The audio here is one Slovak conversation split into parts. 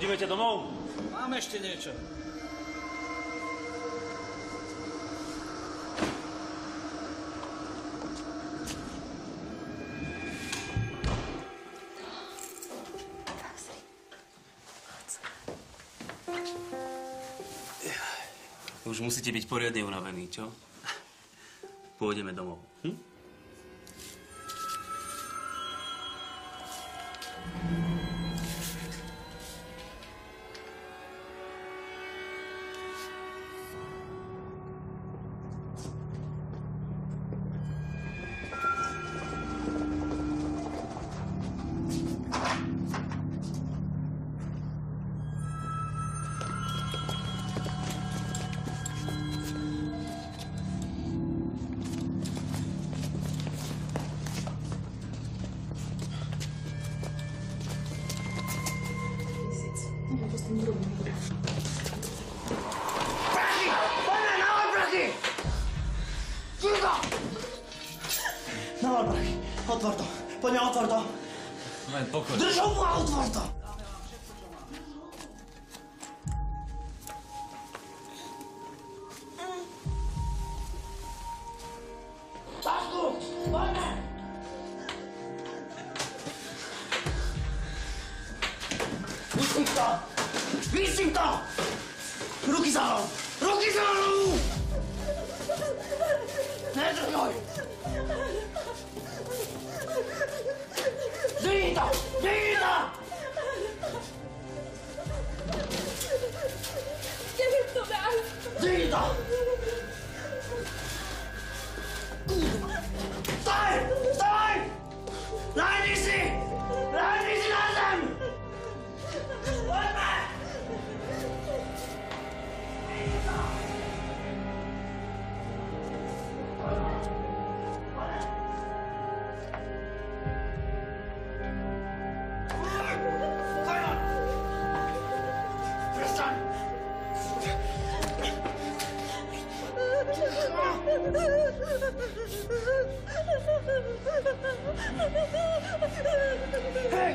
Ideme domov? Mám ešte niečo. Už musíte byť poriadne unavení, čo? Pôjdeme domov. Otvor to! Poďme, otvor to! Len pokoj. Drž ho a otvor to! Sašku! Poďme! Vysím to! Vysím to! Ruky za mnou! Ruky za mnou! Nedrňoj! Zdvihni to! Zdvihni to! Neviem to dať. Zdvihni to! Staj! Staj! Lahni si! Lahni si na zem! Poďme! Zdvihni to! Hej!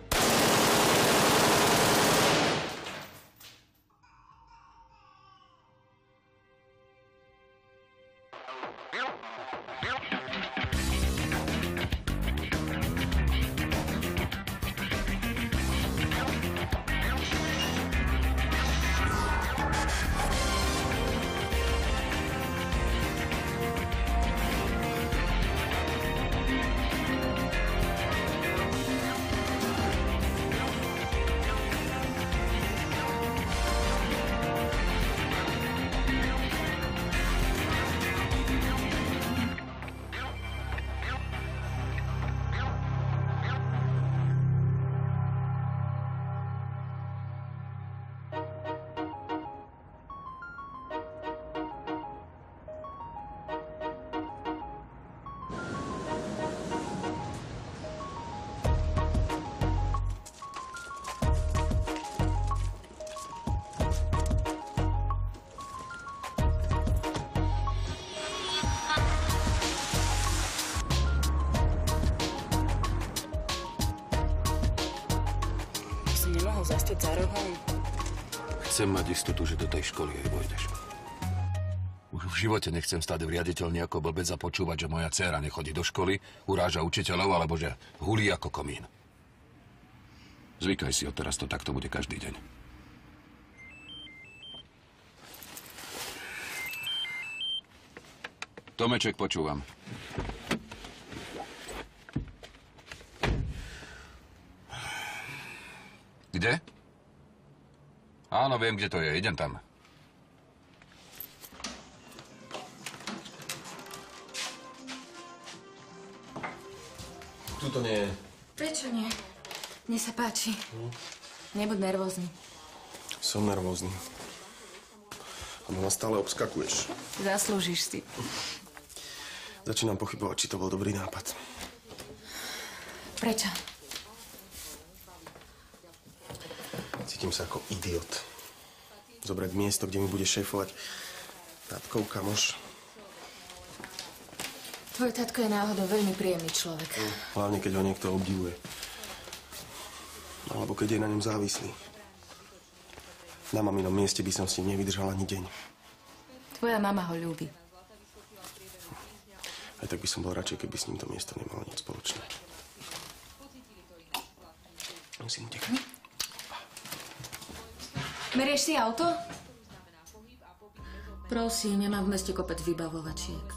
Zastať za rohom. Chcem mať istotu, že do tej školy aj vojdeš. Už v živote nechcem stáť v riaditeľni ako blbec a počúvať, že moja dcéra nechodí do školy, uráža učiteľov, alebo že hulí ako komín. Zvykaj si, odteraz to takto bude každý deň. Tomeček, počúvam. Kde? Áno, viem, kde to je. Idem tam. Tu to nie je. Prečo nie? Mne sa páči. Nebuď nervózny. Som nervózny. A ma stále obskakuješ. Zaslúžiš si. Začínam pochybovať, či to bol dobrý nápad. Prečo? Cítim sa ako idiot. Zobrať miesto, kde mi bude šéfovať tatkov kamoš. Tvoj tatko je náhodou veľmi príjemný človek. Hlavne, keď ho niekto obdivuje. Alebo keď je na ňom závislý. Na maminom mieste by som s ním nevydržal ani deň. Tvoja mama ho ľúbi. Aj tak by som bol radšej, keby s ním to miesto nemalo nič spoločné. Musím utekať. Berieš si auto? Prosím, nemám v meste kopec vybavovačiek.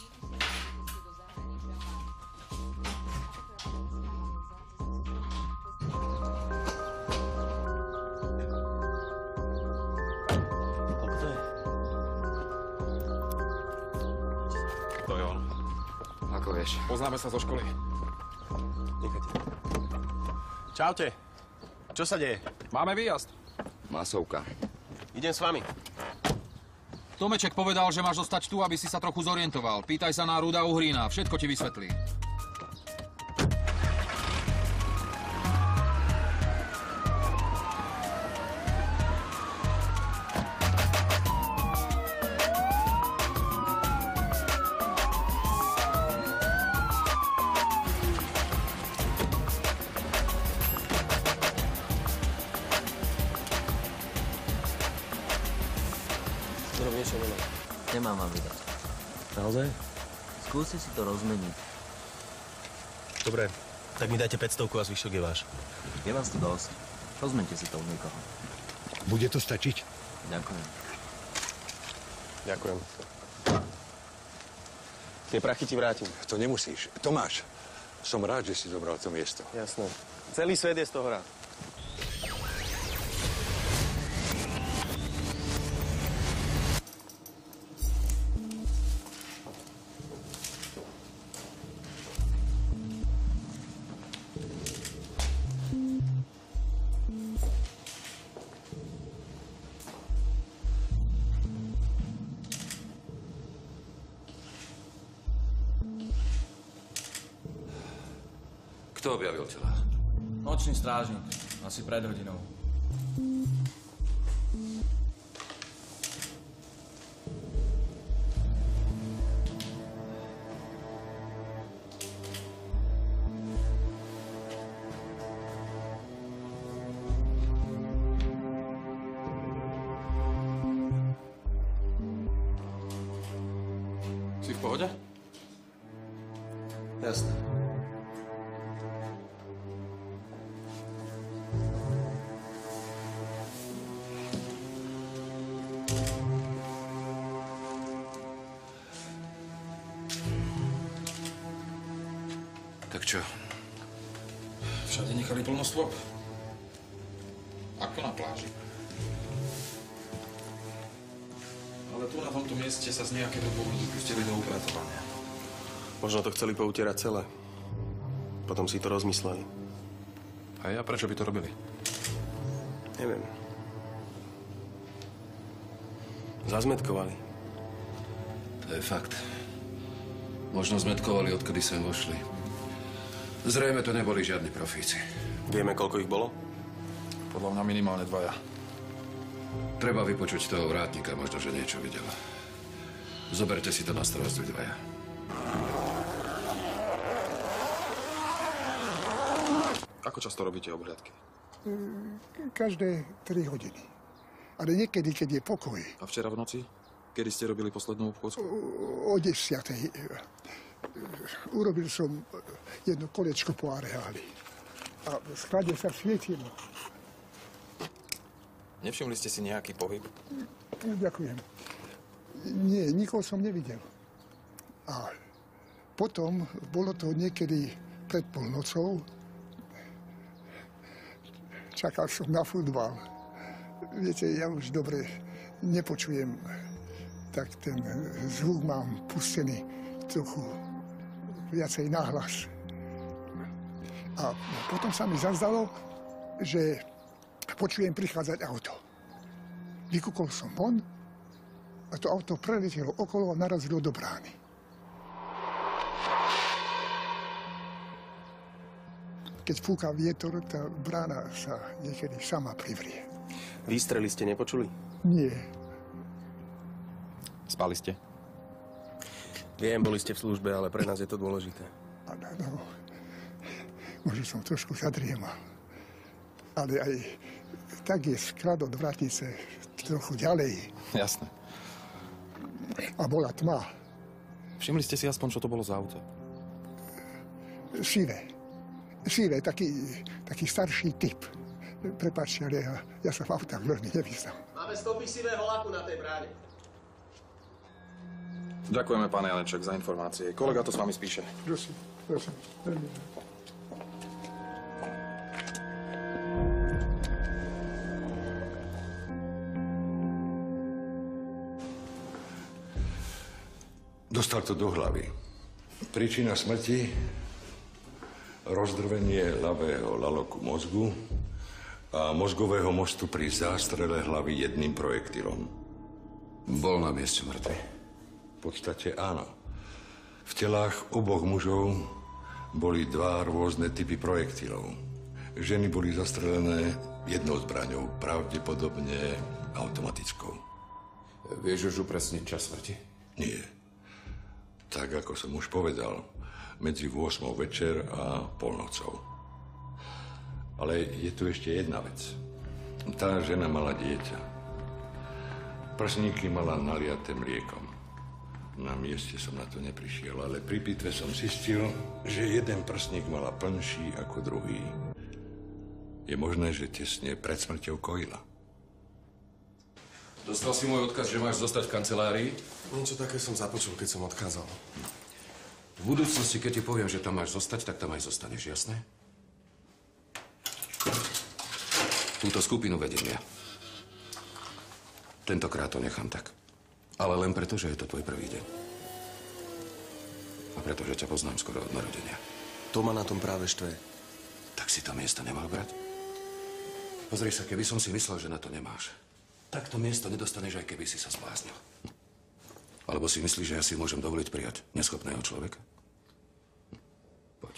Poznáme sa zo školy. Nechajte. Čaute. Čo sa deje? Máme výjazd. Masovka. Idem s vami. Tomeček povedal, že máš zostať tu, aby si sa trochu zorientoval. Pýtaj sa na Ruda Uhrína, všetko ti vysvetlí. Nemám vám vydať. Naozaj? Skúsi si to rozmeniť. Dobre, tak mi dajte 500 a zvyšok je váš. Je vás tu dosť. Rozmente si to u niekoho. Bude to stačiť? Ďakujem. Ďakujem. Tie prachy ti vrátim. To nemusíš. Tomáš, som rád, že si zobral to miesto. Jasné. Celý svet je z toho rád. Kto objavil tela? Nočný strážnik. Asi pred hodinou. Si v pohode? Jasné. Tak čo? Všade nechali plno stôp. Ako na pláži. Ale tu na tomto mieste sa z nejakého dôvodu pustili do upratovania. Možno to chceli poutierať celé. Potom si to rozmysleli. A prečo by to robili? Neviem. Zazmetkovali. To je fakt. Možno zmetkovali, odkedy sem vošli. Zrejme to neboli žiadni profíci. Vieme, koľko ich bolo? Podľa mňa minimálne 2. Treba vypočuť toho vrátnika, možno, že niečo videl. Zoberte si to na starost vy dvaja. Ako často robíte obhliadky? Každé 3 hodiny. Ale niekedy, keď je pokoj. A včera v noci? Kedy ste robili poslednú obchôdzku? O 10:00. Urobil som jedno kolečko po areáli. A v sklade sa svietilo. Nevšimli ste si nejaký pohyb? Ďakujem. Nie, nikoho som nevidel. A potom bolo to niekedy pred polnocou. Čakal som na futbal. Viete, ja už dobre nepočujem, tak ten zvuk mám pustený trochu viacej nahlas. A potom sa mi zazdalo, že počujem prichádzať auto. Vykúkol som von a to auto preletelo okolo a narazilo do brány. Keď fúka vietor, tá brána sa niekedy sama privrie. Výstrely ste nepočuli? Nie. Spali ste? Viem, boli ste v službe, ale pre nás je to dôležité. No, možno som trošku zadriemal. Ale aj tak je sklad od Vratnice trochu ďalej Jasné. a bola tma. Všimli ste si aspoň, čo to bolo za auto? Sivé, taký starší typ. Prepáčte, ale ja sa v autách veľmi nevyznám. Máme stopy sivého laku na tej bráne. Ďakujeme, pán Janeček, za informácie. Kolega to s vami spíše. Prosím. Dostal to do hlavy. Príčina smrti? Rozdrvenie ľavého laloku mozgu a mozgového mostu pri zástrele hlavy jedným projektilom. Bol na mieste mŕtvy? V podstate áno. V telách oboch mužov boli dva rôzne typy projektilov. Ženy boli zastrelené jednou zbraňou, pravdepodobne automatickou. Vieš už upresniť čas smrti? Nie. Tak, ako som už povedal, medzi 8 večer a polnocou. Ale je tu ešte jedna vec. Tá žena mala dieťa. Prsníky mala naliaté mliekom. Na mieste som na to neprišiel, ale pri pitve som zistil, že jeden prsník mala plnší ako druhý. Je možné, že tesne pred smrťou kojila. Dostal si môj odkaz, že máš zostať v kancelárii? Niečo také som započul, keď som odchádzal. V budúcnosti, keď ti poviem, že tam máš zostať, tak tam aj zostaneš, jasné? Túto skupinu vediem ja. Tentokrát to nechám tak. Ale len preto, že je to tvoj prvý deň. A preto, že ťa poznám skoro od narodenia. To ma na tom práve štve. Tak si to miesto nemal brať? Pozri sa, keby som si myslel, že na to nemáš, tak to miesto nedostaneš, aj keby si sa zbláznil. Alebo si myslíš, že ja si môžem dovoliť prijať neschopného človeka? Poď.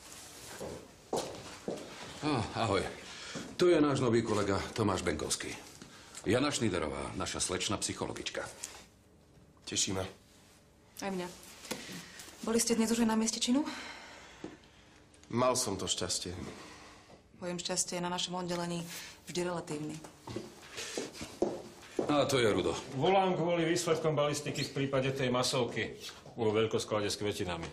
Ahoj. Tu je náš nový kolega Tomáš Benkovský. Jana Šnyderová, naša slečna psychologička. Teší ma. Aj mňa. Boli ste dnes už aj na mieste činu? Mal som to šťastie. Pojem šťastie je na našom oddelení vždy relatívny. A to je Rudo. Volám kvôli výsledkom balistiky v prípade tej masovky vo veľkosklade s kvetinami.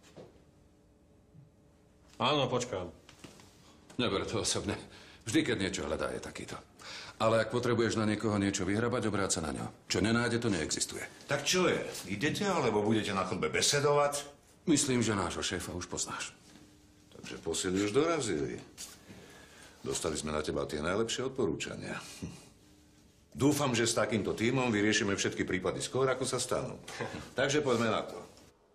Áno, počkám. Neber to osobne. Vždy, keď niečo hľadá, je takýto. Ale ak potrebuješ na niekoho niečo vyhrabať, obráť sa na ňo. Čo nenájde, to neexistuje. Tak čo je? Idete, alebo budete na chodbe besedovať? Myslím, že nášho šéfa už poznáš. Takže posily už dorazili. Dostali sme na teba tie najlepšie odporúčania. Dúfam, že s takýmto tímom vyriešime všetky prípady skôr, ako sa stanú. Takže poďme na to.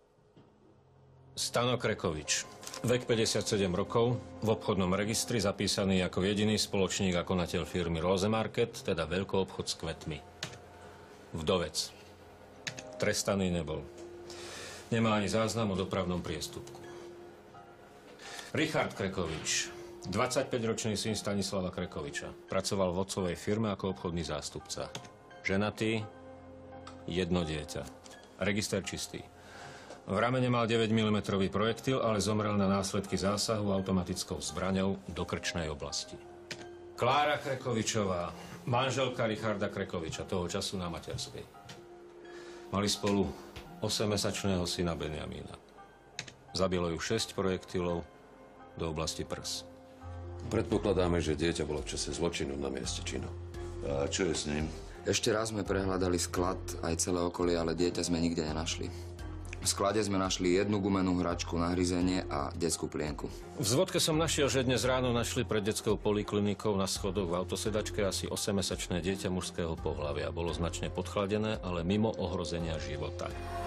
Stano Krekovič. Vek 57 rokov, v obchodnom registri zapísaný ako jediný spoločník a konateľ firmy Rose Market, teda veľkoobchod s kvetmi. Vdovec. Trestaný nebol. Nemá ani záznam o dopravnom priestupku. Richard Krekovič. 25-ročný syn Stanislava Krekoviča. Pracoval v otcovej firme ako obchodný zástupca. Ženatý, jedno dieťa. Register čistý. V ramene mal 9 mm projektil, ale zomrel na následky zásahu automatickou zbraňou do krčnej oblasti. Klára Krekovičová, manželka Richarda Krekoviča, toho času na materskej. Mali spolu 8-mesačného syna Benjamína. Zabilo ju 6 projektilov do oblasti prs. Predpokladáme, že dieťa bolo v čase zločinu na mieste činu. A čo je s ním? Ešte raz sme prehľadali sklad aj celé okolie, ale dieťa sme nikde nenašli. V sklade sme našli jednu gumenú hračku na hryzenie a detskú plienku. V zvodke som našiel, že dnes ráno našli pred detskou poliklinikou na schodoch v autosedačke asi 8-mesačné dieťa mužského pohlavia. Bolo značne podchladené, ale mimo ohrozenia života.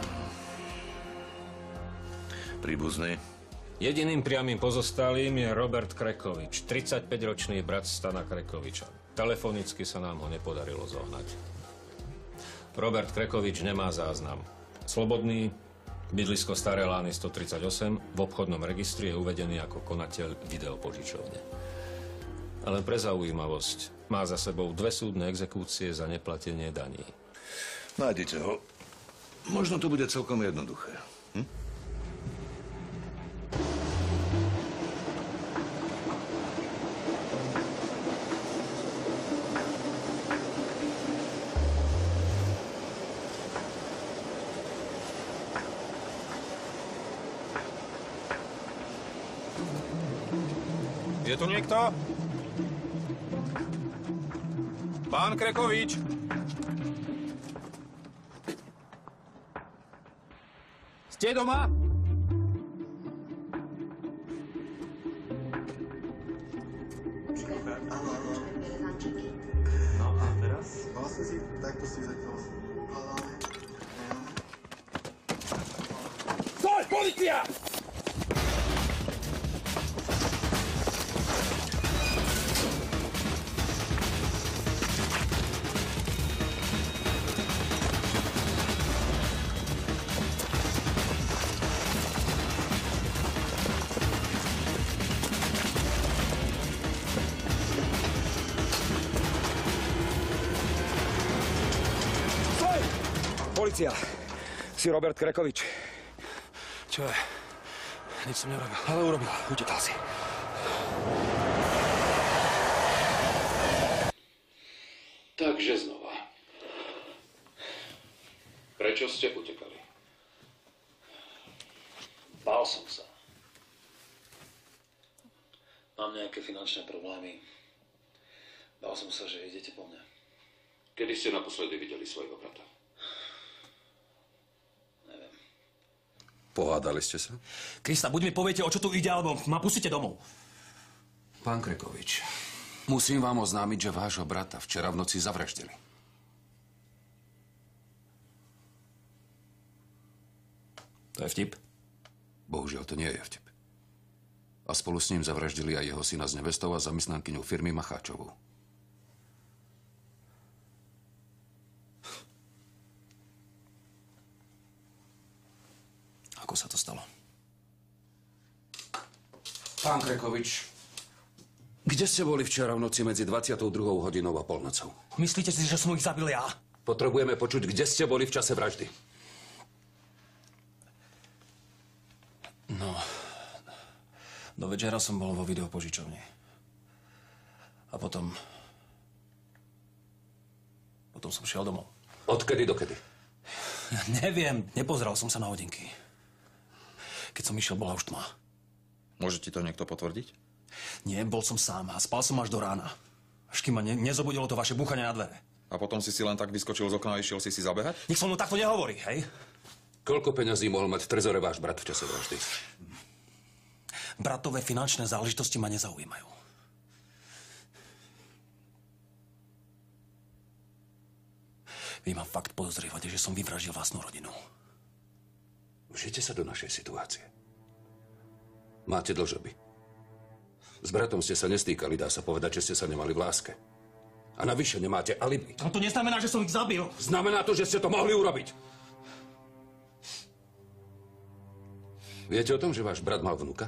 Príbuzný? Jediným priamym pozostalým je Robert Krekovič, 35-ročný brat Stana Krekoviča. Telefonicky sa nám ho nepodarilo zohnať. Robert Krekovič nemá záznam. Slobodný, bydlisko Staré Lány 138, v obchodnom registri je uvedený ako konateľ videopožičovne. Ale pre zaujímavosť má za sebou 2 súdne exekúcie za neplatenie daní. Nájdete ho. Možno to bude celkom jednoduché. Je tu niekto? Pán Krekovič. Ste doma? No a teraz? Vlastne si takto si zatiaľ. Stoj, policia! Polícia! Si Robert Krekovič. Čo je? Nič som nerobil. Ale urobil. Utekal si. Takže znova. Prečo ste utekali? Bál som sa. Mám nejaké finančné problémy. Bál som sa, že idete po mňa. Kedy ste naposledy videli svojho brata? Pohádali ste sa? Krista, buď mi poviete, o čo tu ide, alebo ma pustíte domov. Pán Krekovič, musím vám oznámiť, že vášho brata včera v noci zavraždili. To je vtip? Bohužiaľ, to nie je vtip. A spolu s ním zavraždili aj jeho syna s nevestou a zamestnankyňou firmy Macháčovú. Ako sa to stalo? Pán Krekovič, kde ste boli včera v noci medzi 22. hodinou a polnocou? Myslíte si, že som ich zabil ja? Potrebujeme počuť, kde ste boli v čase vraždy. No, do večera som bol vo videopožičovni. A potom som šiel domov. Odkedy dokedy? Ja neviem, nepozeral som sa na hodinky. Keď som išiel, bola už tma. Môže ti to niekto potvrdiť? Nie, bol som sám a spal som až do rána. Až kým ma nezobudilo to vaše búchanie na dvere. A potom si len tak vyskočil z okna a išiel si zabehať? Nech so mnou takto nehovorí, hej? Koľko peňazí mohol mať v trezore váš brat v čase vraždy? Bratové finančné záležitosti ma nezaujímajú. Vy ma fakt podozrievate, že som vyvraždil vlastnú rodinu. Vžite sa do našej situácie. Máte dlžoby. S bratom ste sa nestýkali, dá sa povedať, že ste sa nemali v láske. A navyše nemáte alibi. Ale to neznamená, že som ich zabil. Znamená to, že ste to mohli urobiť. Viete o tom, že váš brat mal vnuka?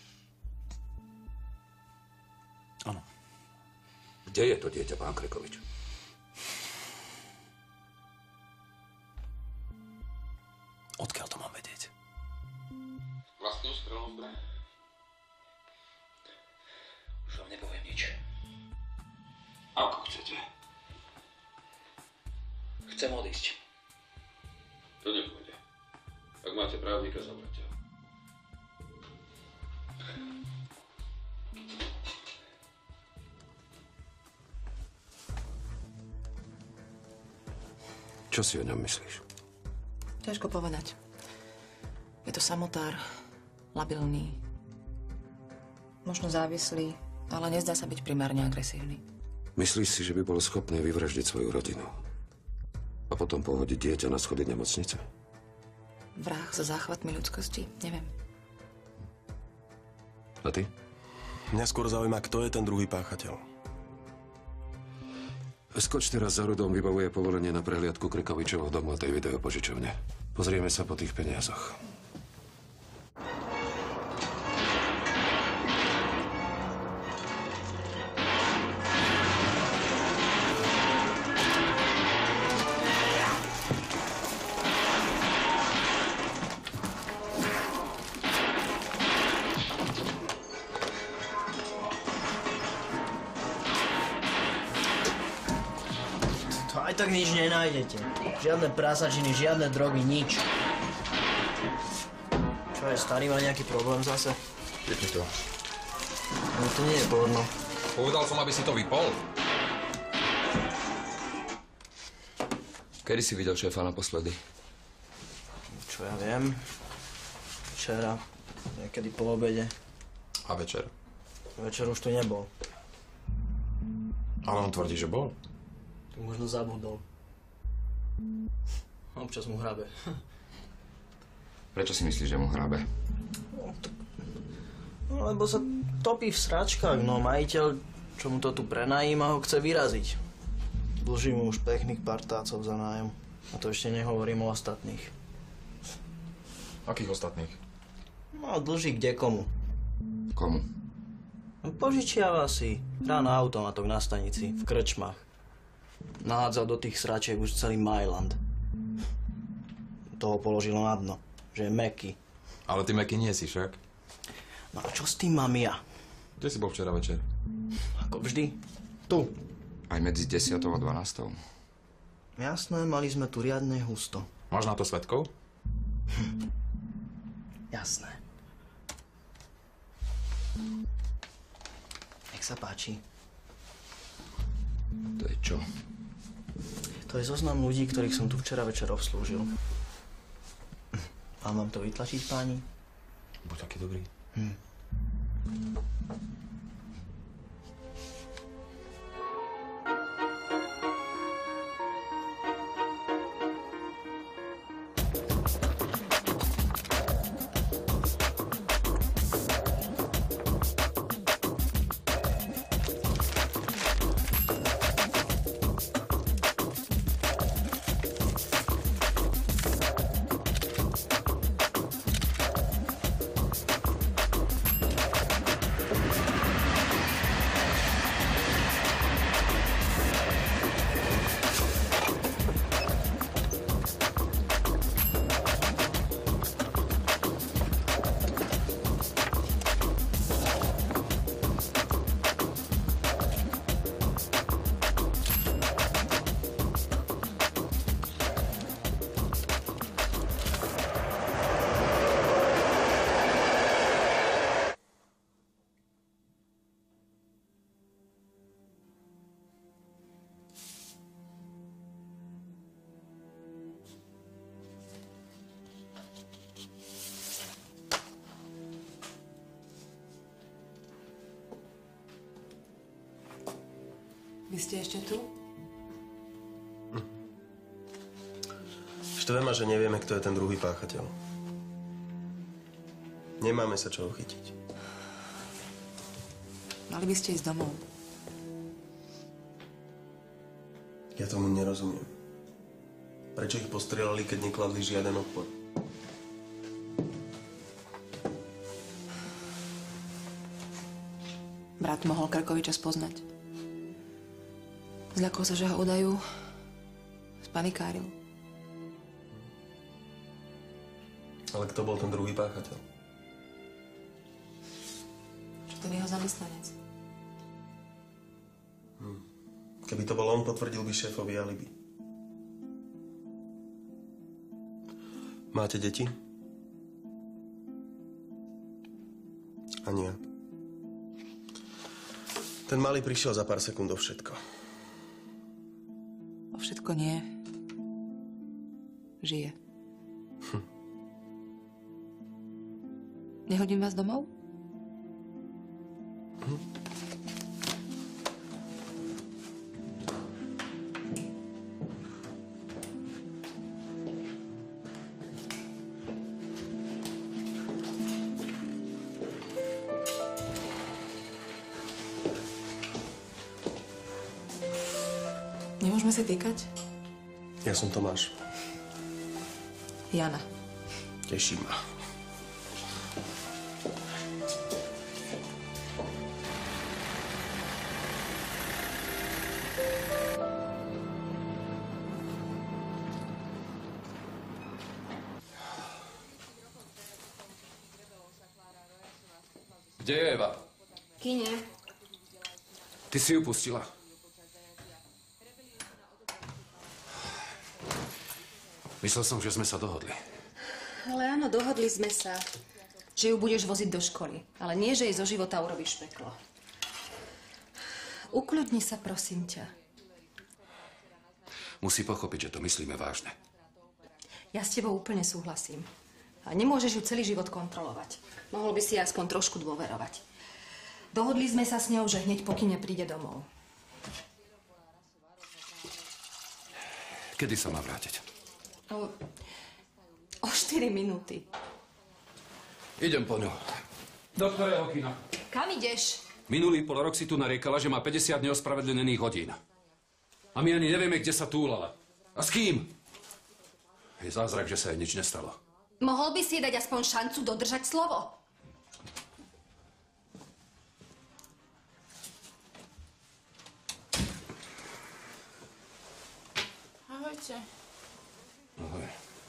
Áno. Kde je to dieťa, pán Krekovič? Odkiaľ to mám vedieť? Vlastnou strelnou zbraň. Už vám nepoviem nič. Ako chcete? Chcem odísť. To nepôjde. Ak máte právnika, zavrite ho. Čo si o ňom myslíš? Ťažko povedať. Je to samotár, labilný, možno závislý, ale nezdá sa byť primárne agresívny. Myslíš si, že by bol schopný vyvraždiť svoju rodinu? A potom pohodiť dieťa na schody nemocnice? Vrah so záchvatmi ľudskosti? Neviem. A ty? Mňa skôr zaujíma, kto je ten druhý páchateľ. Skoč teraz za Rudom, vybavuje povolenie na prehliadku Krekovičovho domu a tej videopožičovne. Pozrieme sa po tých peniazoch. Aj tak nič nenájdete. Žiadne prasačiny, žiadne drogy, nič. Čo je, starý má nejaký problém zase? Je to. No to nie je porno. Povedal som, aby si to vypol. Kedy si videl šéfa naposledy? Čo ja viem. Včera. Niekedy po obede. A večer? Večer už tu nebol. Ale on tvrdí, že bol. Tu možno zabudol. Občas mu hrabe. Prečo si myslíš, že mu hrabe? No, lebo sa topí v sračkách, no majiteľ, čo mu to tu prenajíma, ho chce vyraziť. Dlží mu už pekných partácov za nájom. A to ešte nehovorím o ostatných. Akých ostatných? No, dlží kdekomu. Komu? Požičiava si. Hrá na automatoch na stanici, v krčmách. Nahádza do tých sračiek už celý Mailand. Toho položilo na dno, že je mäkký. Ale ty mäkký nie si však. No a čo s tým mám ja? Kde si bol včera večer? Ako vždy. Tu. Aj medzi 10. a 12. Jasné, mali sme tu riadne husto. Máš na to svedkov? Jasné. Nech sa páči. To je čo? To je zoznam ľudí, ktorých som tu včera večer obslúžil. Mám vám to vytlačiť, páni? Buď taký dobrý. Vy ste ešte tu? Štve ma, že nevieme, kto je ten druhý páchateľ. Nemáme sa čoho chytiť. Mali by ste ísť domov. Ja tomu nerozumiem. Prečo ich postrieľali, keď nekladli žiaden odpor? Brat mohol Krkoviča spoznať. Zľakol sa, že ho udajú. Spanikáril. Ale kto bol ten druhý páchateľ? Čo ten jeho zamestnanec? Keby to bol on, potvrdil by šéfovi alibi. Máte deti? Ani ja. Ten malý prišiel za pár sekúnd o všetko. O všetko nie. Žije. Nehodím vás domov? Nemôžeme sa týkať? Ja som Tomáš. Jana. Teší ma. Kde je Eva? Kine. Ty si ju pustila. Myslel som, že sme sa dohodli. Ale áno, dohodli sme sa. že ju budeš voziť do školy. Ale nie, že jej zo života urobíš peklo. Ukľudni sa, prosím ťa. Musí pochopiť, že to myslíme vážne. Ja s tebou úplne súhlasím. A nemôžeš ju celý život kontrolovať. Mohol by si aspoň trošku dôverovať. Dohodli sme sa s ňou, že hneď pokyne príde domov. Kedy sa má vrátiť? O 4 minúty. Idem po ňu. Do ktorého kina? Kam ideš? Minulý pol rok si tu nariekala, že má 50 neospravedlenených hodín. A my ani nevieme, kde sa túlala. A s kým? Je zázrak, že sa jej nič nestalo. Mohol by si jej dať aspoň šancu dodržať slovo? Ahojte. Ahoj.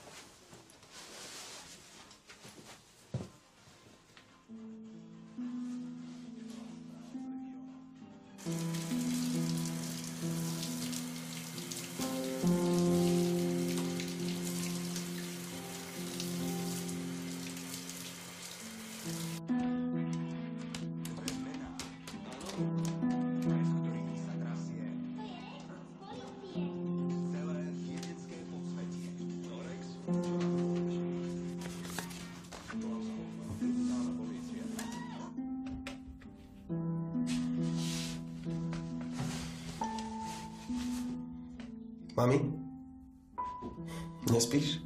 Mami? Nespíš?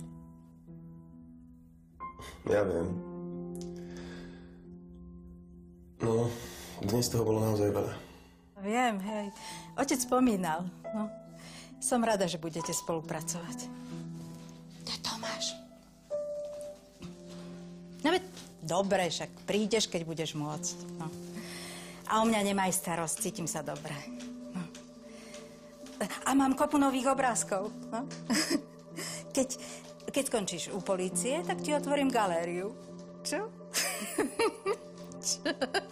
Ja viem. No, dnes toho bolo naozaj veľa. Viem, hej. Otec spomínal. No. Som rada, že budete spolupracovať. To je Tomáš. No veď, dobre, však prídeš, keď budeš môcť. No. A o mňa nemaj starosť, cítim sa dobre. No. A mám kopu nových obrázkov. No. Keď skončíš u polície, tak ti otvorím galériu. Čo? Čo?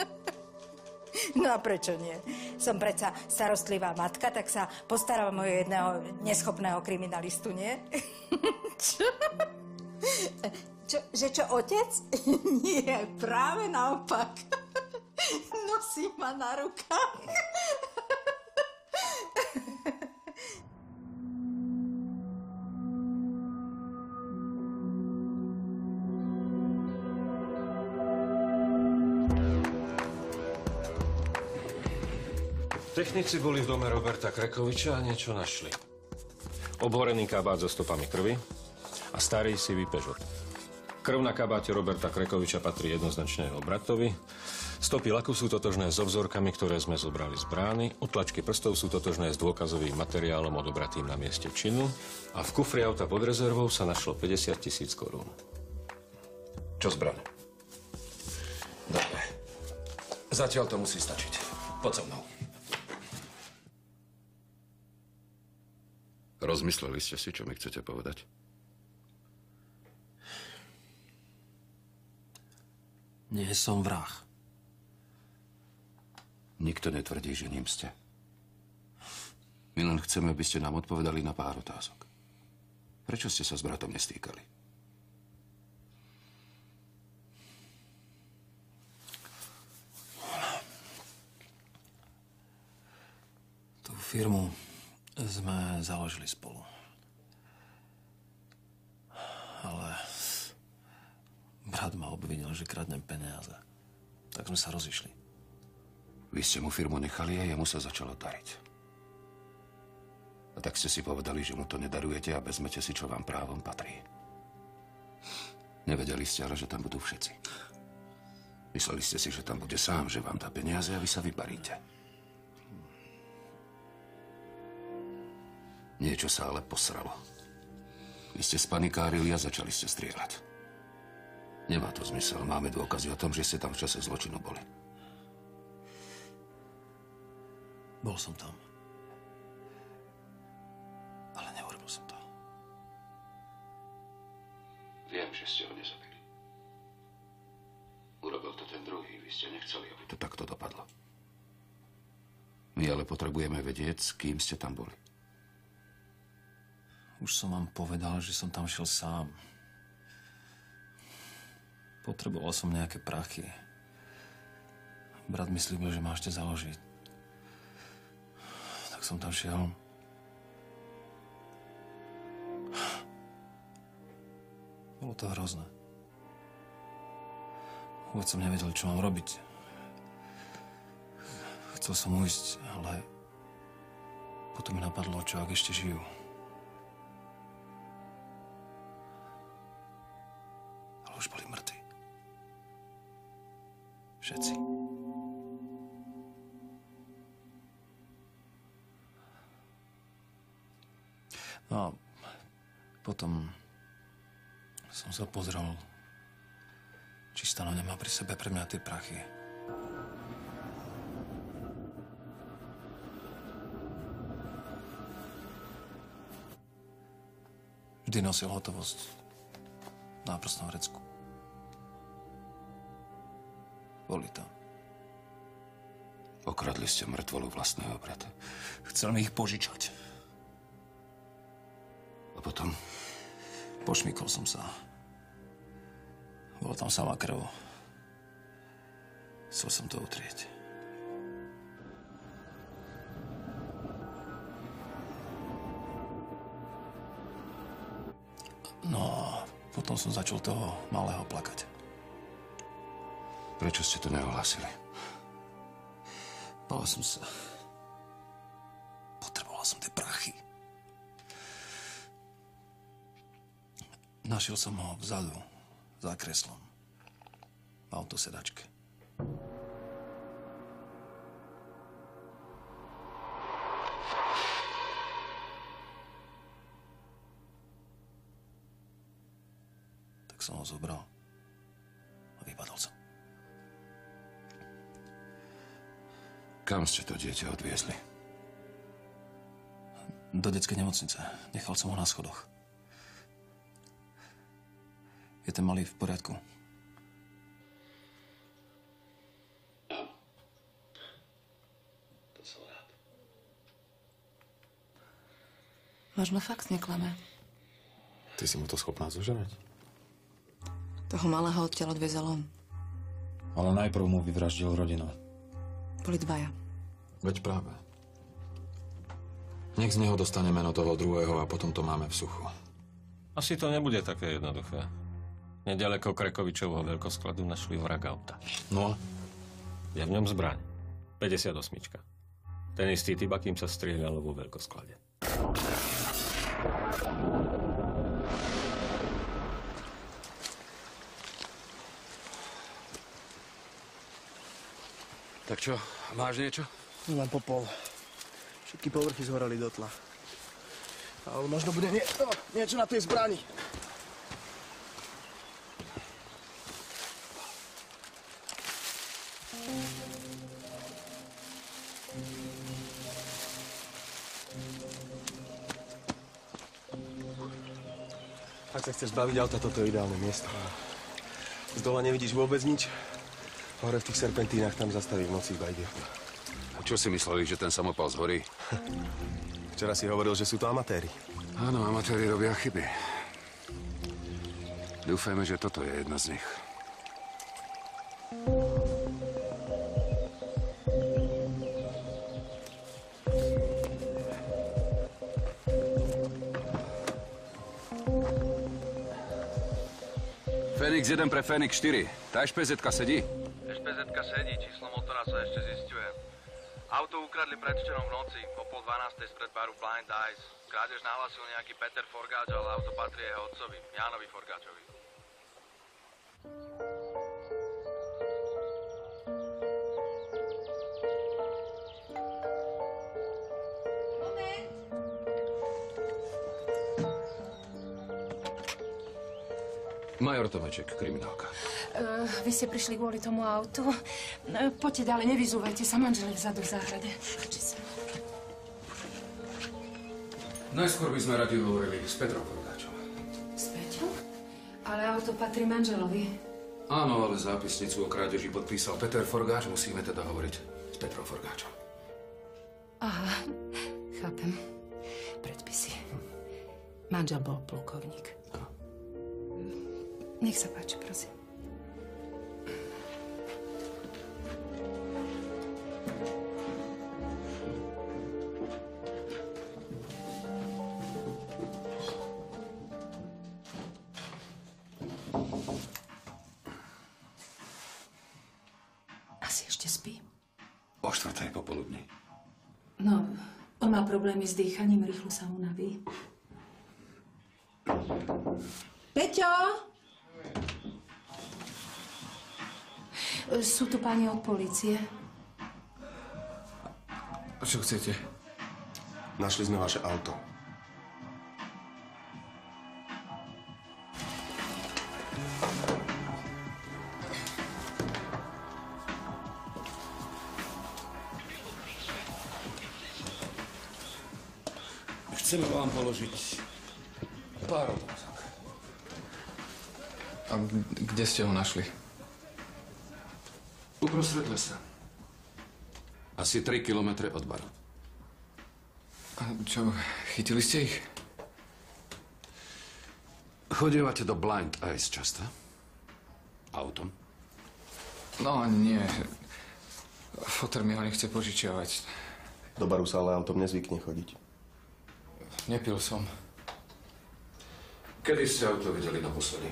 No a prečo nie? Som predsa starostlivá matka, tak sa postaram o mojho jedného neschopného kriminalistu, nie? Čo? Že čo, otec? Nie, práve naopak. Nosí ma na rukách. Technici boli v dome Roberta Krekoviča a niečo našli. Obhorený kabát so stopami krvi a starý sivý Peugeot. Krv na kabáte Roberta Krekoviča patrí jednoznačne jeho bratovi. Stopy laku sú totožné so vzorkami, ktoré sme zobrali z brány. Otlačky prstov sú totožné s dôkazovým materiálom odobratým na mieste činu. A v kufri auta pod rezervou sa našlo 50 000 korún. Čo zbraň? Dobre. Zatiaľ to musí stačiť. Poď so mnou. Rozmysleli ste si, čo mi chcete povedať? Nie som vrah. Nikto netvrdí, že ním ste. My len chceme, aby ste nám odpovedali na pár otázok. Prečo ste sa s bratom nestýkali? Tú firmu sme založili spolu. Ale brat ma obvinil, že kradnem peniaze. Tak sme sa rozišli. Vy ste mu firmu nechali a jemu sa začalo dariť. A tak ste si povedali, že mu to nedarujete a vezmete si, čo vám právom patrí. Nevedeli ste ale, že tam budú všetci. Mysleli ste si, že tam bude sám, že vám dá peniaze a vy sa vybaríte. Niečo sa ale posralo. Vy ste spanikárili a začali ste strieľať. Nemá to zmysel. Máme dôkazy o tom, že ste tam v čase zločinu boli. Bol som tam. Ale neurobil som to. Viem, že ste ho nezabili. Urobil to ten druhý. Vy ste nechceli, aby to takto dopadlo. My ale potrebujeme vedieť, s kým ste tam boli. Už som vám povedal, že som tam šiel sám. Potreboval som nejaké prachy. Brat mi slíbil, že ma ešte založiť. Tak som tam šiel. Bolo to hrozné. Vôbec som nevedel, čo mám robiť. Chcel som ujsť, ale potom mi napadlo, čo ak ešte žijú. Ale už boli mŕtvi. Všetci. No a potom som sa pozrel, či Stano nemá pri sebe pre mňa tie prachy. Vždy nosil hotovosť na prstnom vrecku. Boli tam. Okradli ste mŕtvolu vlastného brata. Chcel mi ich požičať. A potom? Pošmykol som sa. Bolo tam samá krv. Chcel som to utrieť. No a potom som začal toho malého plakať. Prečo ste to neohlásili? Bál som sa. Potreboval som tie prachy. Našiel som ho vzadu, za kreslom. V autosedačke. Tak som ho zobral a vypadol som. Kam ste to dieťa odviezli? Do detskej nemocnice. Nechal som ho na schodoch. Je ten malý v poriadku? To som rád. Možno fakt neklame. Ty si mu to schopná zožrať? Toho malého odtiaľ odviezol on. Ale najprv mu vyvraždil rodinu. Boli dvaja. Veď práve. Nech z neho dostane meno toho druhého a potom to máme v suchu. Asi to nebude také jednoduché. Nedaleko Krekovičovho veľkoskladu našli vrah auta. No? Je v ňom zbraň. 58. Ten istý typ, akým sa strieľalo vo veľkosklade. Tak čo, máš niečo? Len popol. Všetky povrchy zhoreli do tla. Ale možno bude niečo na tej zbrani. Ak sa chceš zbaviť auta, toto je ideálne miesto. Z dola nevidíš vôbec nič. Hore v tých serpentínach tam zastaví v noci iba idiota. A čo si mysleli, že ten samopal zhorí? Včera si hovoril, že sú to amatéri. Áno, amatéri robia chyby. Dúfajme, že toto je jedna z nich. Fénix 1 pre Fénix 4. Tá špezetka sedí? Špezetka sedí, číslo motora sa ešte zisťuje. Auto ukradli predvčerom v noci, o 11:30 spred baru Blind Eyes. Krádež nahlásil nejaký Peter Forgáč, ale auto patrí jeho otcovi, Jánovi Forgáčovi. Major Tomeček, kriminálka. Vy ste prišli kvôli tomu autu. Poďte ďalej, nevyzúvajte sa, manžel je vzadu v záhrade. Páči sa. Najskôr by sme radi hovorili s Petrom Forgáčom. S Peťom? Ale auto patrí manželovi. Áno, ale zápisnicu o krádeži podpísal Peter Forgáč. Musíme teda hovoriť s Petrom Forgáčom. Aha, chápem. Predpisy. Manžel bol plukovník. Nech sa páči, prosím. Asi ešte spí. O 4:00 popoludní. No, on má problémy s dýchaním, rýchlo sa unaví. Peťo! Sú tu páni od polície. Čo chcete? Našli sme vaše auto. Chceme vám položiť pár otázok. A kde ste ho našli? Uprostred lesa. Asi 3 kilometre od baru. A čo, chytili ste ich? Chodievate do Blind Ice často? Autom? No ani nie. Foter mi ho nechce požičiavať. Do baru sa ale autom nezvykne chodiť. Nepil som. Kedy ste auto videli naposledy?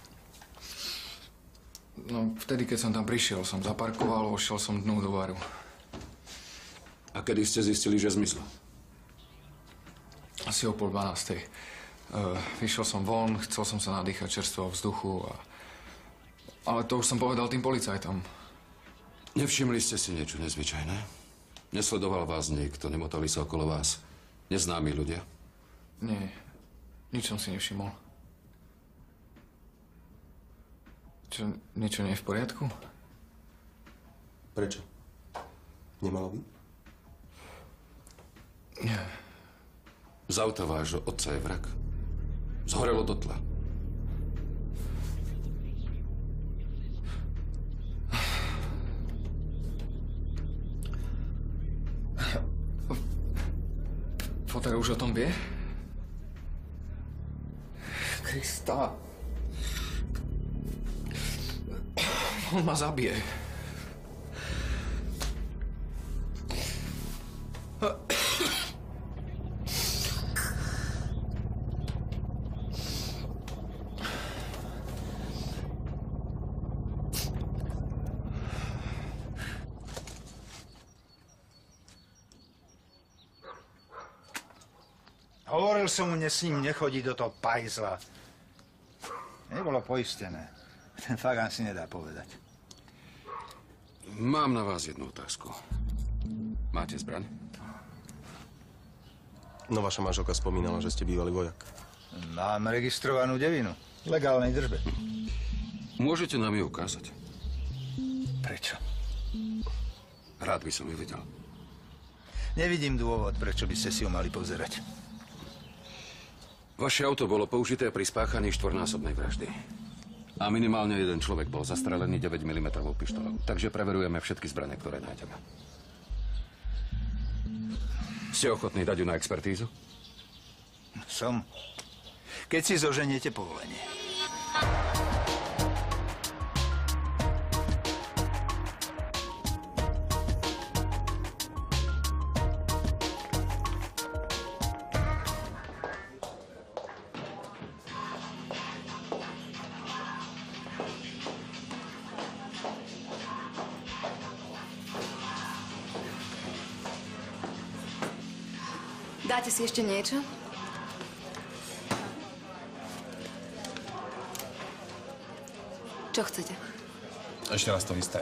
No, vtedy, keď som tam prišiel, som zaparkoval, vošiel som dnu do baru. A kedy ste zistili, že zmizlo? Asi o 11:30. Vyšiel som von, chcel som sa nadýchať čerstvého vzduchu, ale to už som povedal tým policajtom. Nevšimli ste si niečo nezvyčajné? Nesledoval vás niekto, nemotali sa okolo vás neznámi ľudia? Nie, nič som si nevšimol. Čo, niečo nie je v poriadku? Prečo? Nemalo by? Nie. Z auta vášho otca je vrak. Zhorelo do tla. Foter už o tom vie? Krista. On ma zabije. Hovoril som mu, s ním nechodí do toho pajzla. Nebolo poistené. Ten Fagan si nedá povedať. Mám na vás jednu otázku. Máte zbraň? No, vaša manželka spomínala, že ste bývalý vojak. Mám registrovanú devinu. V legálnej držbe. Môžete nám ju ukázať? Prečo? Rád by som ju videl. Nevidím dôvod, prečo by ste si ju mali pozerať. Vaše auto bolo použité pri spáchaní 4-násobnej vraždy. A minimálne jeden človek bol zastrelený 9 mm pištolou. Takže preverujeme všetky zbrane, ktoré nájdeme. Ste ochotní dať ju na expertízu? Som. Keď si zoženiete povolenie. Dáte si ešte niečo? Čo chcete? Ešte raz to isté.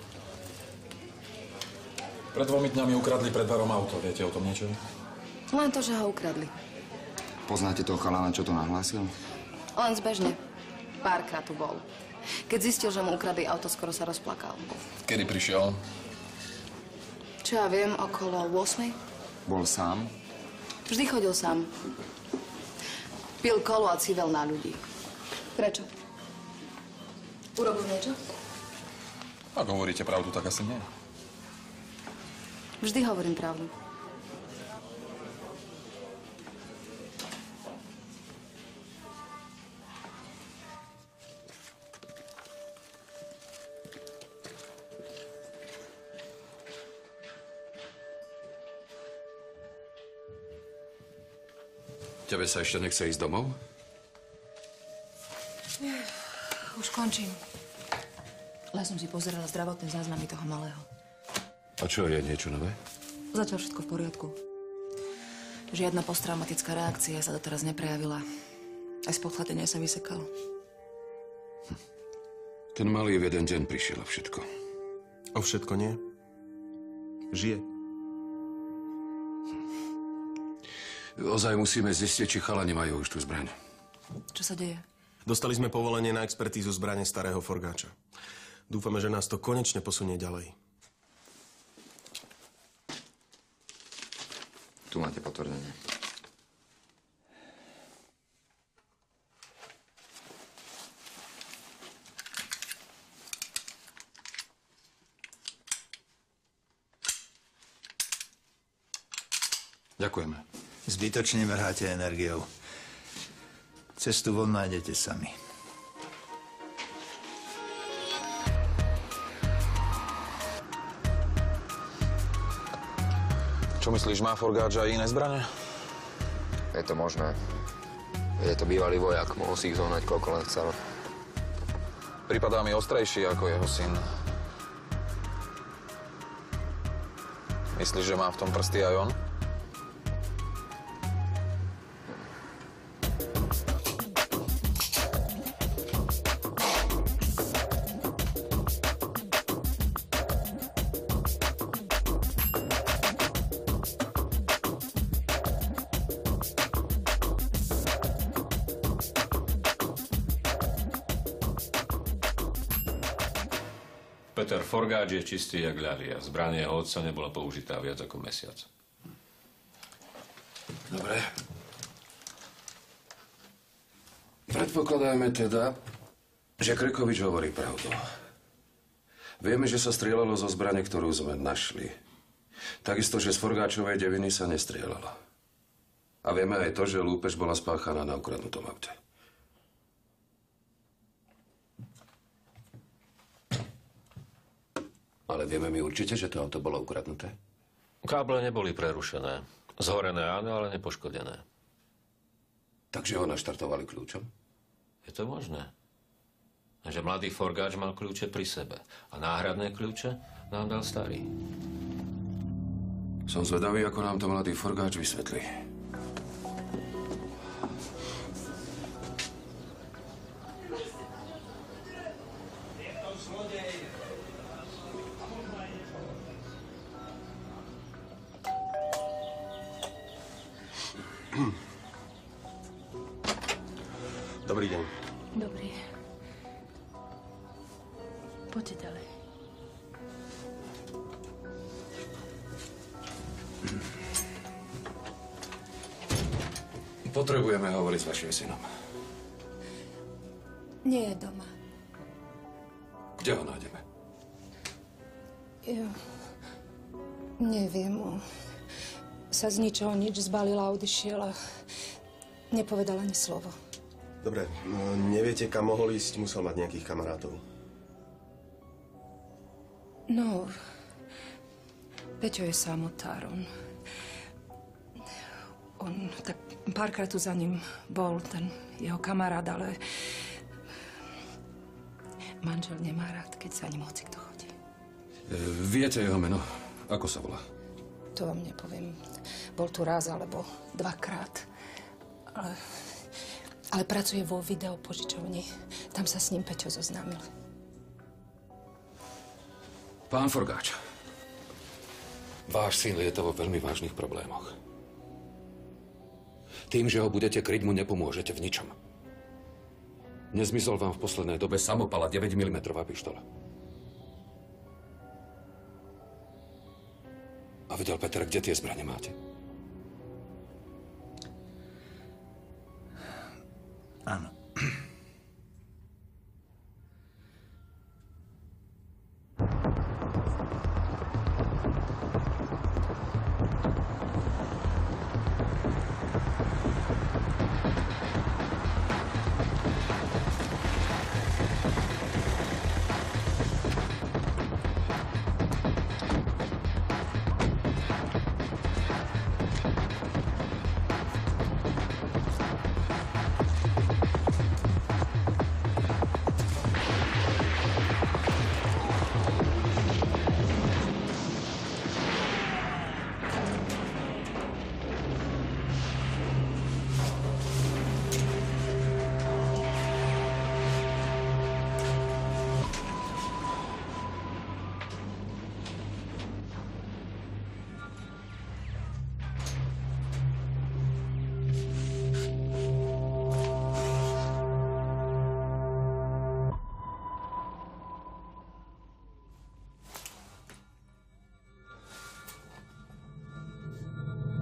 Pred 2 dňami ukradli pred barom auto. Viete o tom niečo? Len to, že ho ukradli. Poznáte toho chalana, čo to nahlásil? Len zbežne. Párkrát tu bol. Keď zistil, že mu ukradli auto, skoro sa rozplakal. Kedy prišiel? Čo ja viem, okolo 8. Bol sám? Vždy chodil sám. Pil kolu a civel na ľudí. Prečo? Urobil niečo? Ak hovoríte pravdu, tak asi nie. Vždy hovorím pravdu. Tebe sa ešte nechce ísť domov? Už končím. Len som si pozerala zdravotné záznamy toho malého. A čo, je niečo nové? Zatiaľ všetko v poriadku. Žiadna posttraumatická reakcia sa doteraz neprejavila. Aj z podchladenia sa vysekal. Ten malý v jeden deň prišiel o všetko. O všetko nie. Žije. Ozaj musíme zistiť, či chalani majú už tú zbraň. Čo sa deje? Dostali sme povolenie na expertízu zbrane starého forgáča. Dúfame, že nás to konečne posunie ďalej. Tu máte potvrdenie. Ďakujeme. Zbytočne mrháte energiou. Cestu von nájdete sami. Čo myslíš, má forgáč aj iné zbrane? Je to možné. Je to bývalý vojak, mohol si ich zohnať koľko len chcel. Pripadá mi ostrejší ako jeho syn. Myslíš, že má v tom prsty aj on? Peter Forgáč je čistý jak ľali a zbraň jeho otca nebola použitá viac ako mesiac. Dobre. Predpokladajme teda, že Krekovič hovorí pravdu. Vieme, že sa strieľalo zo zbrane, ktorú sme našli. Takisto, že z Forgáčovej deviny sa nestrieľalo. A vieme aj to, že lúpež bola spáchaná na ukradnutom aute. Ale vieme mi určite, že to auto bolo ukradnuté? Káble neboli prerušené. Zhorené áno, ale nepoškodené. Takže ho naštartovali kľúčom? Je to možné. Že mladý Forgáč mal kľúče pri sebe. A náhradné kľúče nám dal starý. Som zvedavý, ako nám to mladý Forgáč vysvetlí. Dobrý deň. Dobrý. Poďte ďalej. Potrebujeme hovoriť s vašim synom. Nie je doma. Kde ho nájdeme? Ja neviem. On sa z ničoho nič zbalil a odišiel a nepovedal ani slovo. Dobre, no, neviete, kam mohol ísť, musel mať nejakých kamarátov. No, Peťo je samotár. On tak párkrát tu za ním bol, ten jeho kamarát, ale manžel nemá rád, keď za ním hoci kto chodí. Viete jeho meno? Ako sa volá? To vám nepoviem. Bol tu raz alebo dvakrát. Ale pracuje vo videopožičovni. Tam sa s ním Peťo zoznámil. Pán Forgáč, váš syn je to vo veľmi vážnych problémoch. Tým, že ho budete kryť, mu nepomôžete v ničom. Nezmizol vám v poslednej dobe samopal a 9 mm pištoľa. A videl Peter, kde tie zbrane máte? Áno.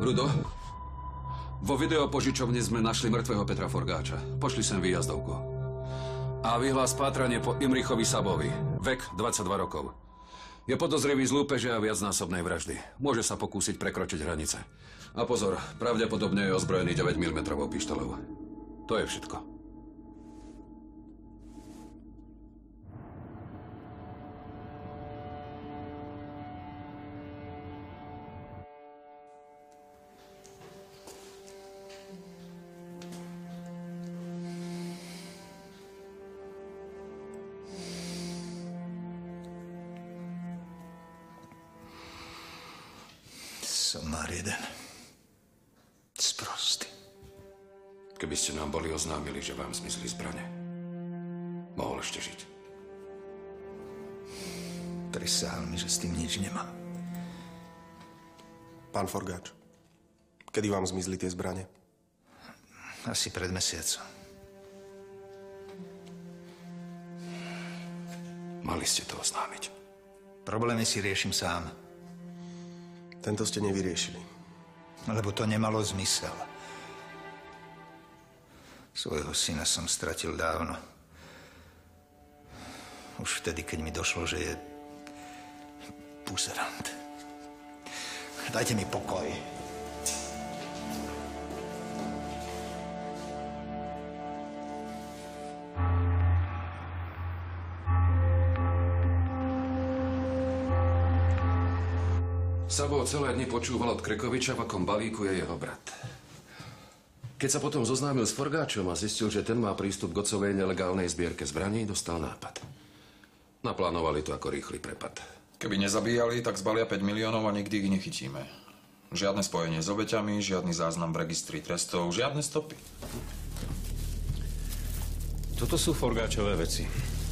Rudo, vo videopožičovni sme našli mŕtvého Petra Forgáča. Pošli sem výjazdovku. A vyhlás pátranie po Imrichovi Sabovi. Vek 22 rokov. Je podozrivý z lúpeže a viacnásobnej vraždy. Môže sa pokúsiť prekročiť hranice. A pozor, pravdepodobne je ozbrojený 9 mm pištoľou. To je všetko. Somár jeden. Sprostý. Keby ste nám boli oznámili, že vám zmizli zbrane, mohol ešte žiť. Prisahal mi, že s tým nič nemá. Pán Forgáč, kedy vám zmizli tie zbrane? Asi pred mesiacom. Mali ste to oznámiť. Problémy si riešim sám. Tento ste nevyriešili. Lebo to nemalo zmysel. Svojho syna som stratil dávno. Už vtedy, keď mi došlo, že je buzerant. Dajte mi pokoj. Sabo celé dni počúval od Krekoviča, v akom balíku je jeho brat. Keď sa potom zoznámil s Forgáčom a zistil, že ten má prístup k otcovej nelegálnej zbierke zbraní, dostal nápad. Naplánovali to ako rýchly prepad. Keby nezabíjali, tak zbalia 5 miliónov a nikdy ich nechytíme. Žiadne spojenie s obeťami, žiadny záznam v registri trestov, žiadne stopy. Toto sú Forgáčové veci.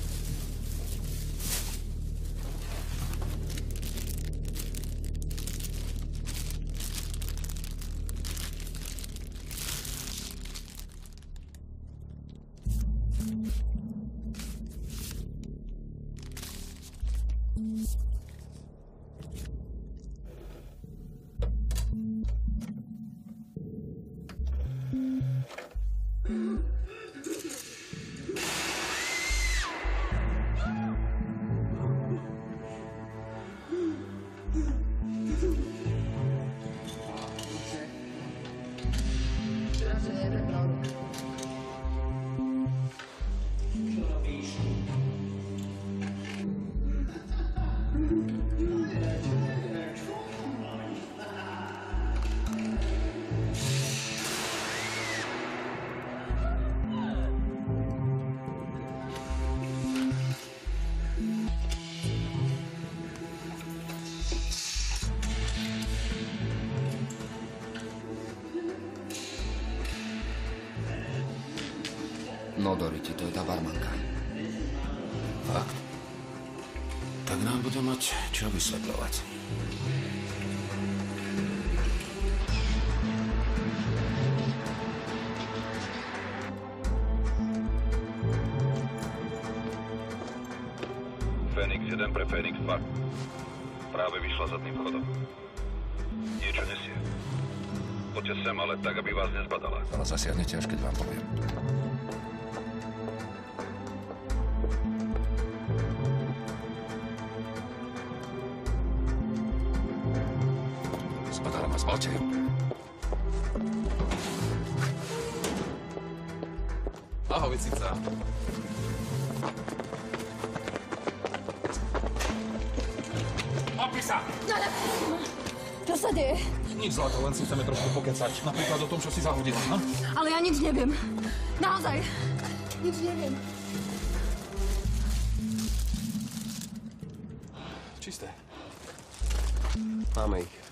No, Doriti, to je tá barmanka. Fakt? Tak nám bude mať čo vysvetľovať. Fénix 1 pre Fénix 2. Práve vyšla zadným vchodom. Niečo nesie. Poďte sem, ale tak, aby vás nezbadala. Ale zasiahnete, až keď vám poviem. Zbadala ma, zbalte ju. Ahojcica. Opni sa! Čo sa deje? Nič, Zlato, len si chceme trošku pokecať. Napríklad o tom, čo si zahodila. Ha? Ale ja nič neviem. Naozaj. Nič neviem. Čisté. Máme ich.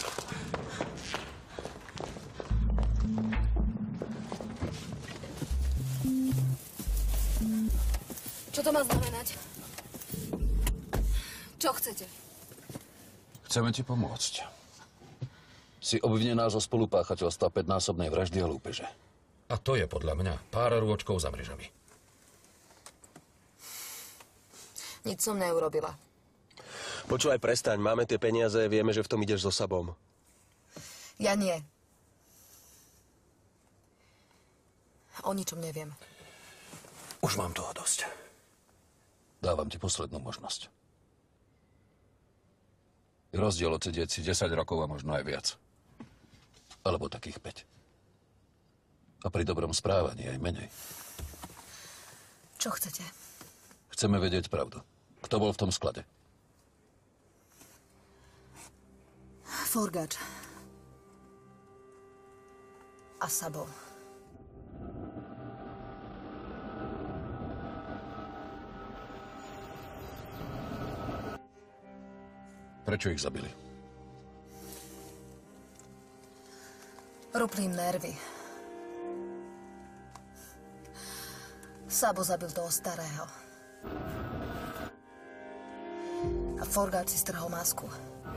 Čo to má znamenať? Čo chcete? Chceme ti pomôcť. Si obvinená zo spolupáchateľstva 5-násobnej vraždy a lúpeže. A to je podľa mňa pár rôčkov za mrežami. Nič som neurobila. Počúvaj, prestaň, máme tie peniaze, vieme, že v tom ideš so Sabom. Ja nie. O ničom neviem. Už mám toho dosť. Dávam ti poslednú možnosť. Je rozdiel odsedieť si 10 rokov a možno aj viac. Alebo takých 5. A pri dobrom správaní aj menej. Čo chcete? Chceme vedieť pravdu. Kto bol v tom sklade? Forgáč. A Sabo. Prečo ich zabili? Rupli im nervy. Sabo zabil toho starého. A Forgáč si strhol masku.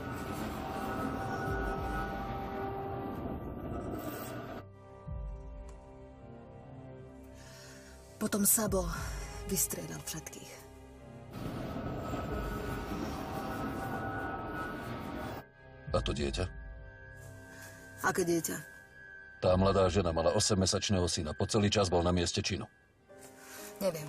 Potom Sabo vystriedal všetkých. A to dieťa? Aké dieťa? Tá mladá žena mala 8-mesačného syna. Po celý čas bol na mieste činu. Neviem.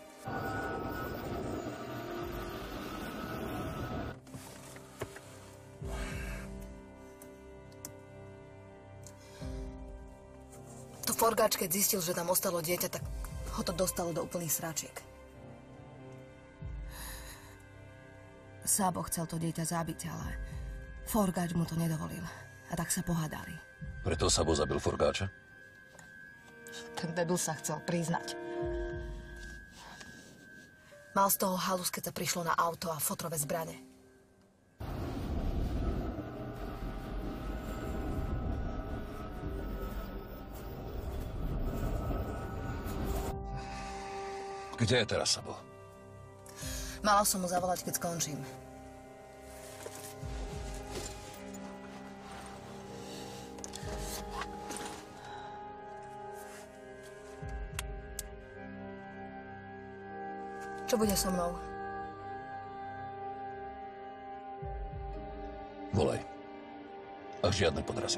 To Forgáč, keď zistil, že tam ostalo dieťa, tak ho to dostalo do úplných sračiek. Sabo chcel to dieťa zabiť, ale Forgáč mu to nedovolil. A tak sa pohádali. Preto Sabo zabil Forgáča? Ten debil sa chcel priznať. Mal z toho halus, keď sa prišlo na auto a fotrové zbrane. Kde je teraz Sabo? Mala som mu zavolať, keď skončím. Čo bude so mnou? Volaj. A žiadne podrazy.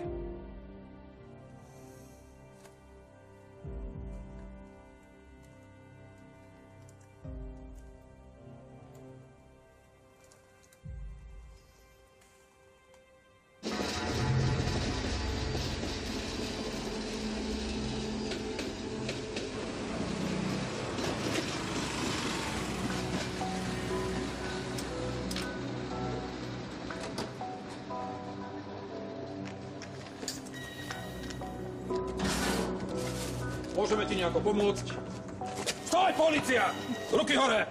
Môžeme ti nejako pomôcť? Stoj, polícia! Ruky hore!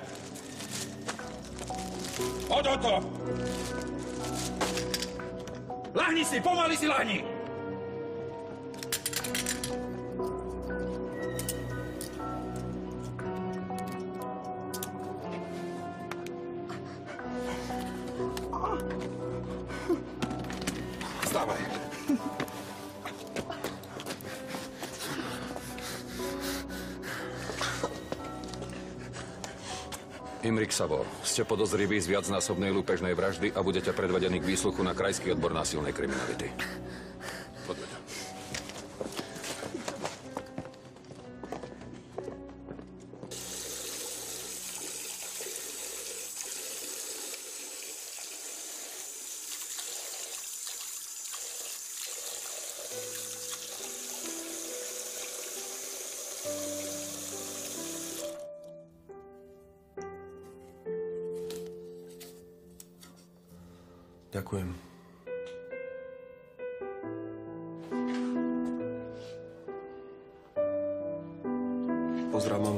Poď o to! Lahni si, pomaly si lahni! Vstávaj. Imrik Sabo, ste podozriví z viacnásobnej lúpežnej vraždy a budete predvedení k výsluchu na Krajský odbor násilnej kriminality. Poďme. Ďakujem. Pozdrav, mamu.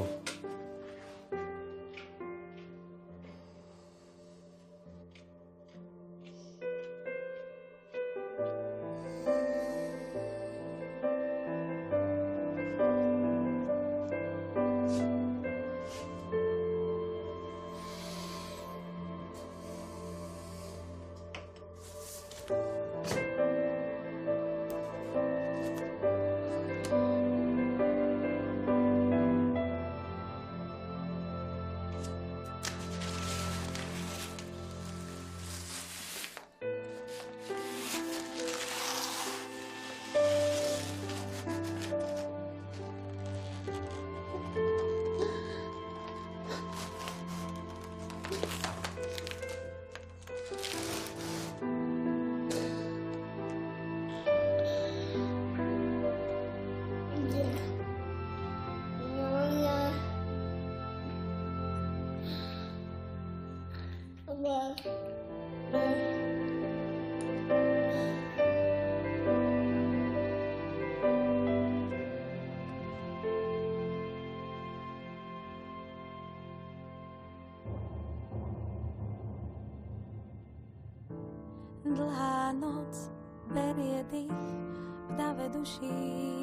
Dlhá noc berie dých v dave duší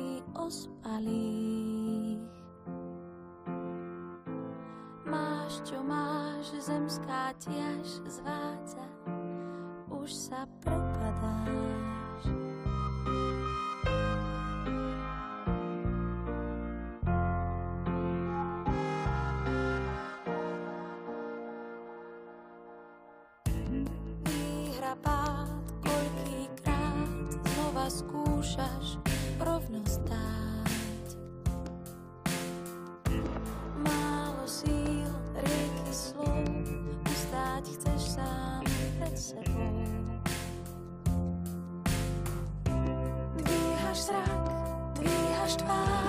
ospalých. Máš, čo máš, zemská tiež zvádza, už sa prepadáš. Výhra pád, koľkýkrát znova skúšaš rovno stáť. Málo síl, rieky slov, ustáť chceš sám pred sebou. Dvíhaš zrak, dvíhaš tvár,